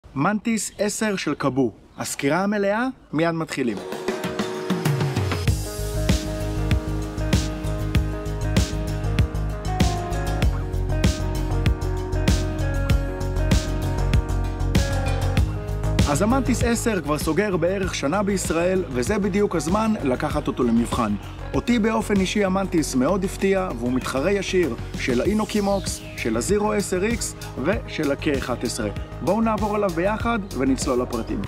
מנטיס 10 של קבו. הסקירה המלאה מיד מתחילים. אז המנטיס 10 כבר סוגר בערך שנה בישראל, וזה בדיוק הזמן לקחת אותו למבחן. אותי באופן אישי המנטיס מאוד הפתיע, והוא מתחרה ישיר של האינוקימוקס, של הזירו 10X ושל ה-K11. בואו נעבור עליו ביחד ונצלול לפרטים.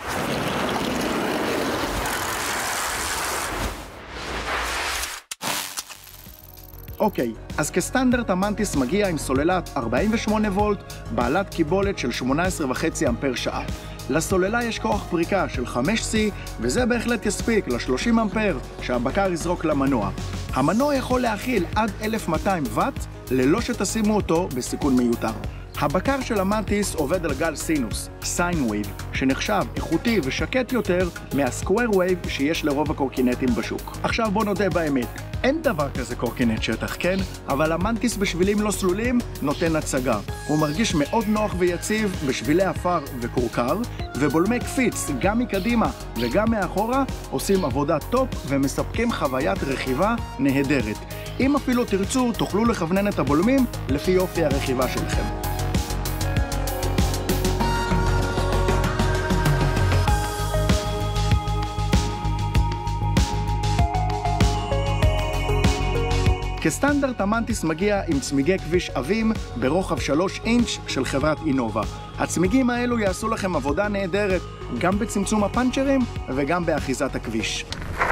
אוקיי, אז כסטנדרט המנטיס מגיע עם סוללת 48 וולט, בעלת קיבולת של 18.5 אמפר שעה. לסוללה יש כוח פריקה של 5C, וזה בהחלט יספיק ל-30 אמפר שהבקר יזרוק למנוע. המנוע יכול להכיל עד 1200 ואט, ללא שתשימו אותו בסיכון מיותר. הבקר של המנטיס עובד על גל סינוס, סיין וייב, שנחשב איכותי ושקט יותר מהסקוואר וייב שיש לרוב הקורקינטים בשוק. עכשיו בוא נודה באמת, אין דבר כזה קורקינט שטח, כן? אבל המנטיס בשבילים לא סלולים נותן הצגה. הוא מרגיש מאוד נוח ויציב בשבילי אפר וקורקר, ובולמי קפיץ גם מקדימה וגם מאחורה עושים עבודה טופ ומספקים חוויית רכיבה נהדרת. אם אפילו תרצו, תוכלו לכוונן את הבולמים לפי יופי הרכיבה שלכם. כסטנדרט המנטיס מגיע עם צמיגי כביש עבים ברוחב 3 אינץ' של חברת אינובה. הצמיגים האלו יעשו לכם עבודה נהדרת גם בצמצום הפנצ'רים וגם באחיזת הכביש.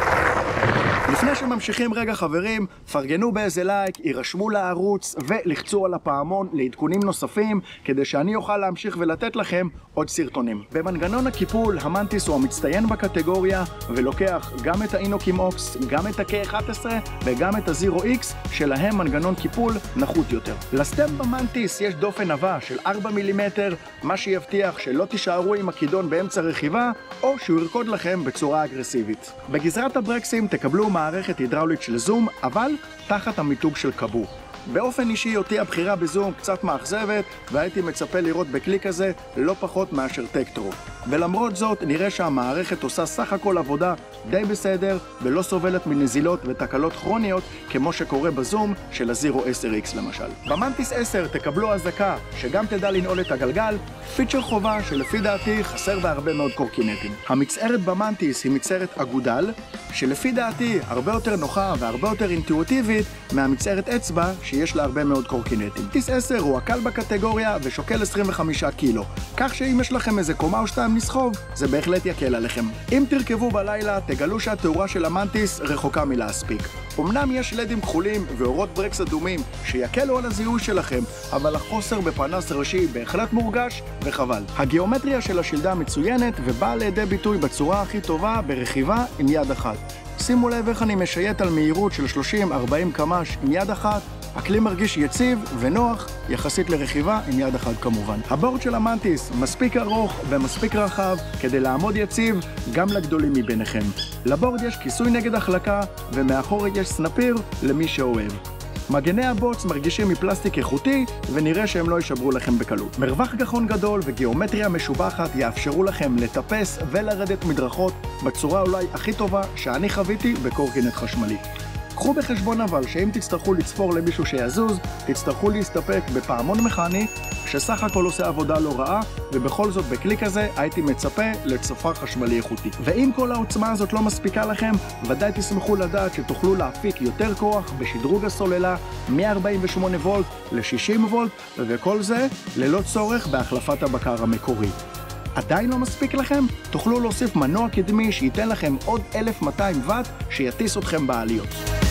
לפני שממשיכים רגע חברים, פרגנו באיזה לייק, יירשמו לערוץ ולחצו על הפעמון לעדכונים נוספים כדי שאני אוכל להמשיך ולתת לכם עוד סרטונים. במנגנון הקיפול המנטיס הוא המצטיין בקטגוריה ולוקח גם את האינוקימוקס, גם את ה-K11 וגם את הזירו X שלהם מנגנון קיפול נחות יותר. לסטמפ במנטיס יש דופן עבה של 4 מילימטר, מה שיבטיח שלא תישארו עם הכידון באמצע רכיבה או שהוא ירקוד לכם בצורה אגרסיבית. בגזרת הברקסים תקבלו מערכת הידראולית של זום, אבל תחת המיתוג של קבו. באופן אישי אותי הבחירה בזום קצת מאכזבת, והייתי מצפה לראות בקליק הזה לא פחות מאשר טקטרו. ולמרות זאת נראה שהמערכת עושה סך הכל עבודה די בסדר, ולא סובלת מנזילות ותקלות כרוניות כמו שקורה בזום של הזירו 10X למשל. במנטיס 10 תקבלו הזקה שגם תדע לנעול את הגלגל, פיצ'ר חובה שלפי דעתי חסר בהרבה מאוד קורקינטים. המצערת במנטיס היא מצערת אגודל, שלפי דעתי הרבה יותר נוחה והרבה יותר אינטואיטיבית מהמצערת אצבע שיש לה הרבה מאוד קורקינטים. מנטיס 10 הוא הקל בקטגוריה ושוקל 25 קילו, כך שאם יש לכם איזה קומה או שתיים לסחוב, זה בהחלט יקל עליכם. אם תרכבו בלילה, תגלו שהתאורה של המנטיס רחוקה מלהספיק. אמנם יש לדים כחולים ואורות ברקס אדומים שיקלו על הזיהוי שלכם, אבל החוסר בפנס ראשי בהחלט מורגש וחבל. הגיאומטריה של השלדה מצוינת ובאה לידי ביטוי בצורה הכי טובה ברכיבה עם יד אחת. שימו לב איך אני משייט על מהירות של 30-40 קמ"ש עם יד אחת, הכלי מרגיש יציב ונוח יחסית לרכיבה עם יד אחת כמובן. הבורד של המנטיס מספיק ארוך ומספיק רחב כדי לעמוד יציב גם לגדולים מביניכם. לבורד יש כיסוי נגד החלקה ומאחור יש סנפיר למי שאוהב. מגני הבוץ מרגישים מפלסטיק איכותי ונראה שהם לא יישברו לכם בקלות. מרווח גחון גדול וגיאומטריה משובחת יאפשרו לכם לטפס ולרדת מדרכות בצורה אולי הכי טובה שאני חוויתי בקורקינט חשמלי. קחו בחשבון אבל שאם תצטרכו לצפור למישהו שיזוז, תצטרכו להסתפק בפעמון מכני שסך הכל עושה עבודה לא רעה, ובכל זאת בקליק הזה הייתי מצפה לצופר חשמלי איכותי. ואם כל העוצמה הזאת לא מספיקה לכם, ודאי תשמחו לדעת שתוכלו להפיק יותר כוח בשדרוג הסוללה מ-48 וולט ל-60 וולט, וכל זה ללא צורך בהחלפת הבקר המקורי. עדיין לא מספיק לכם? תוכלו להוסיף מנוע קדמי שייתן לכם עוד 1200 ואט שיטיס אתכם בעליות.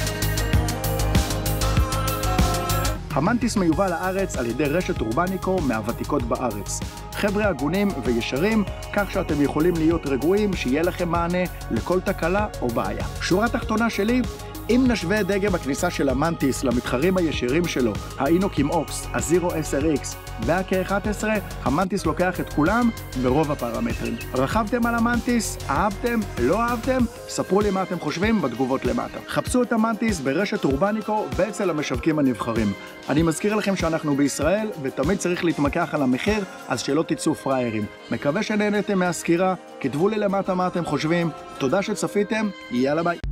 המנטיס מיובא לארץ על ידי רשת אורבניקו מהוותיקות בארץ. חבר'ה הגונים וישרים, כך שאתם יכולים להיות רגועים שיהיה לכם מענה לכל תקלה או בעיה. שורה תחתונה שלי, אם נשווה את דגם הכניסה של המנטיס למתחרים הישירים שלו, האינוקים אוקס, הזירו 10X וה-K11, המנטיס לוקח את כולם ברוב הפרמטרים. רכבתם על המנטיס? אהבתם? לא אהבתם? ספרו לי מה אתם חושבים בתגובות למטה. חפשו את המנטיס ברשת אורבניקו ואצל המשווקים הנבחרים. אני מזכיר לכם שאנחנו בישראל ותמיד צריך להתמקח על המחיר, אז שלא תצאו פריירים. מקווה שנהנתם מהסקירה, כתבו לי למטה מה אתם חושבים. תודה שצפיתם, יאללה ביי.